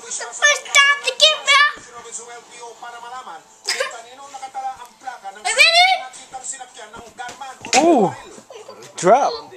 the first time to get me. Ooh, drop.